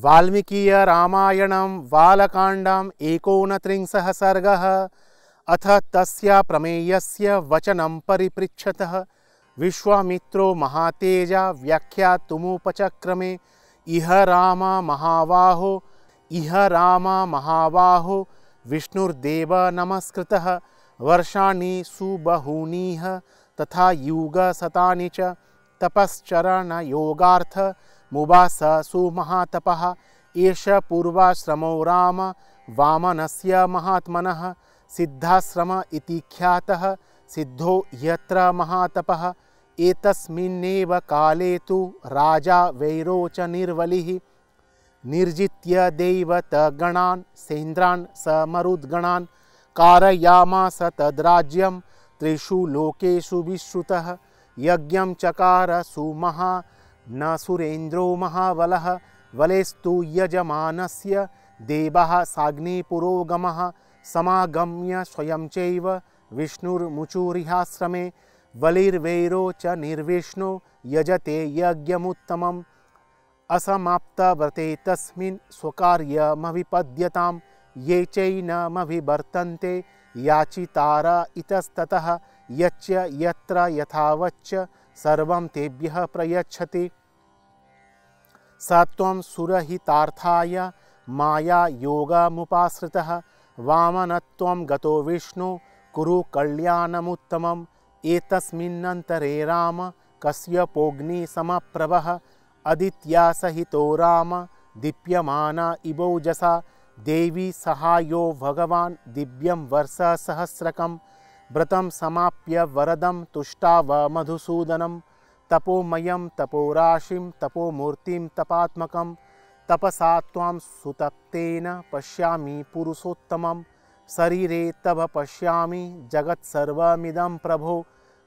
वाल्मीकीय रामायणं बालकाण्डम् 29 सर्गः। अथ तस्य प्रमेयस्य वचनं परिपृच्छतः विश्वामित्रो महातेजा व्याख्यातुमुपचक्रमे। इह राम महाबाहो विष्णुर्देव नमस्कृतः। वर्षाणि सुबहूनिह तथा युगशतानि च तपश्चरणयोगार्थ मुवास सुमहातपः। एष पूर्वाश्रमो राम वामनस्य महात्मनः। सिद्धाश्रम इति ख्यातः सिद्धो यत्र महातपः। एतस्मिन्नेव काले तु राजा वैरोचनिर्वलिः निर्जित्य दैवतगणान् सेन्द्रान् समरुद्गणान् कारयामास तद्राज्यं त्रिषु लोकेषु विश्रुतः। यज्ञं चकार सुमहा न सुरेन्द्रो महाबलः। वलेस्तु यजमानस्य देवः साग्निपुरोगमः। समागम्य स्वयं चैव विष्णुर्मुचुरिहाश्रमे। बलिर्वैरोचनिर्विष्णो यजते यज्ञमुत्तमम्। असमाप्तव्रते तस्मिन् स्वकार्यमभिपद्यतां। ये चैनमभिवर्तन्ते याचितार इतस्ततः। यच्च यत्र यथावच्च सर्वं तेभ्यः प्रयच्छति। स त्वं सुरहितार्थाय माया योगमुपाश्रितः। वामनत्वं गतो विष्णु कुरु कल्याणमुत्तमम्। एतस्मिन्नन्तरे राम कश्यपोऽग्निसमप्रभः। अदित्या सहितो राम दीप्यमाना इवोजसा। देवी सहायो भगवान् दिव्यं वर्षसहस्रकम्। व्रतं समाप्य वरदं तुष्टाव मधुसूदनं। तपोमयं तपोराशिं तपोमूर्तिं तपात्मकं। तपसा त्वां सुतप्तेन पश्यामि पुरुषोत्तमं। शरीरे तव पश्यामि जगत्सर्वमिदं प्रभो।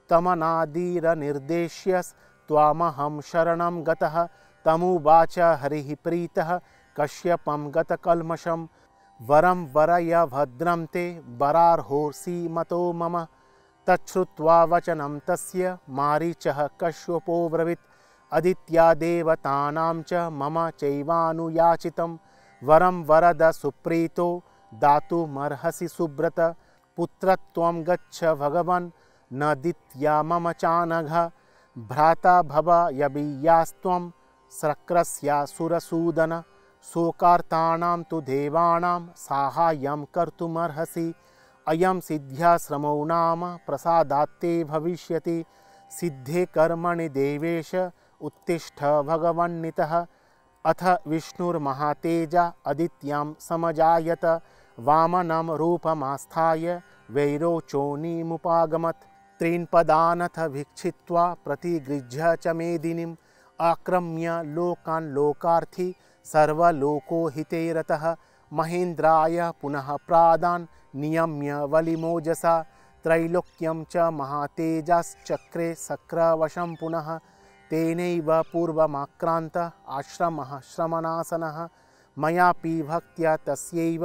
तमनादिरनिर्देश्य त्वामहं शरणं गतः। तमुवाच हरिः प्रीतः कश्यपं गतकल्मषम्। वरं वरय भद्रं ते वरार्होसि मतो मम। तच्छ्रुत्वा वचनं तस्य मारीचः कश्यपो ब्रवीत्। अदित्या देवतानां च मम चैवानुयाचितं। वरं वरद सुप्रीतो दातुमर्हसि सुव्रत। पुत्रत्वं गच्छ भगवन् न दित्या मम चानघ। भ्राता भव यवीयास्त्वं शक्रस्यासुरसूदन। शोकार्तानां तु देवानां साहाय्यं कर्तुमर्हसि। अयं सिद्ध्याश्रमो नाम प्रसादात्ते भविष्यति। सिद्धे कर्मणि देवेश उत्तिष्ठ भगवन्नितः। अथ विष्णुर्महातेजा अदित्यां समजायत। वामनं रूपमास्थाय वैरोचोनिमुपागमत्। त्रीन् पदानथ भिक्षित्वा प्रतिगृह्य च मेदिनीम्। आक्रम्य लोकान् लोकार्थी सर्वलोको हिते रतः। महेन्द्राय पुनः प्रादान् नियम्य वलिमोजसा। त्रैलोक्यं च महातेजाश्चक्रे शक्रवशं पुनः। तेनैव पूर्वमाक्रान्त आश्रमः श्रमणासनः। मयापि भक्त्या तस्यैव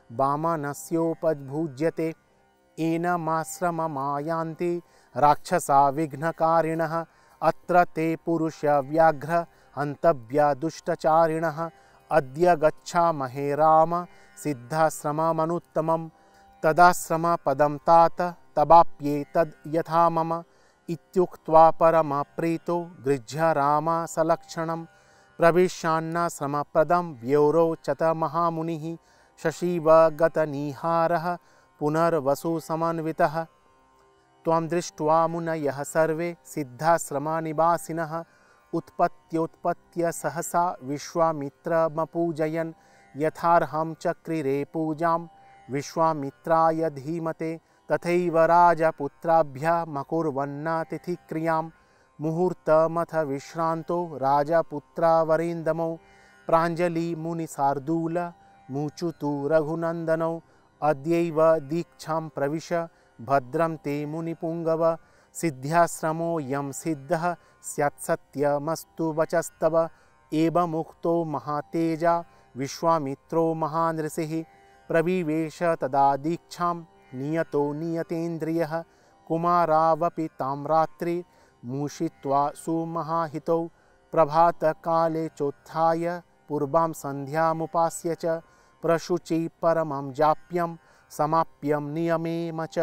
वामनस्योपभुज्यते। एनमाश्रममायान्ति राक्षसा विघ्नकारिणः। अत्र ते पुरुषव्याघ्र हन्तव्या दुष्टचारिणः। अद्य गच्छामहे राम सिद्धाश्रममनुत्तमम्। तदाश्रमपदं तात तवाप्येतद् यथा मम। इत्युक्त्वा परमप्रीतो गृह्य राम सलक्षणं। प्रविशान्नाश्रमपदं व्योरोचत महामुनिः। शशिव गतनिहारः पुनर्वसुसमन्वितः। त्वं दृष्ट्वा मुनयः सर्वे सिद्धाश्रमनिवासिनः। उत्पत्त्योत्पत्त्य सहसा विश्वामित्रमपूजयन्। यथार्हं चक्रिरे पूजां विश्वामित्राय धीमते। तथैव राजपुत्राभ्यामकुर्वन्नतिथिक्रियां। मुहूर्तमथ विश्रान्तो राजपुत्रावरीन्दमौ। प्राञ्जलिमुनिशार्दूल मुचुतु रघुनन्दनौ। अद्यैव दीक्षां प्रविश भद्रं ते मुनिपुङ्गव। सिद्ध्याश्रमोऽयं सिद्धः स्यात्सत्यमस्तु वचस्तव। एवमुक्तो महातेजा विश्वामित्रो महानृषिः। प्रविवेश तदा दीक्षां नियतो नियतेन्द्रियः। कुमारावपि तां रात्रि मूषित्वा सुमहाहितौ। प्रभातकाले चोत्थाय पूर्वां सन्ध्यामुपास्य च प्रशुचि परमं जाप्यं समाप्यं नियमेम च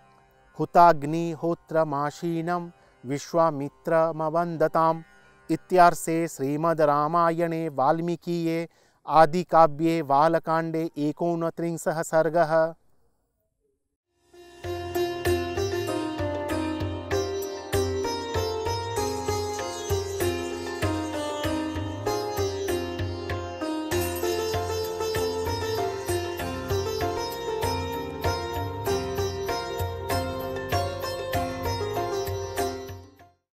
हुताग्निहोत्रमाशीनं विश्वामित्रमवन्दताम्। इत्यार्षे श्रीमद् रामायणे वाल्मीकीये आदिकाव्ये बालकाण्डे 29 सर्गः।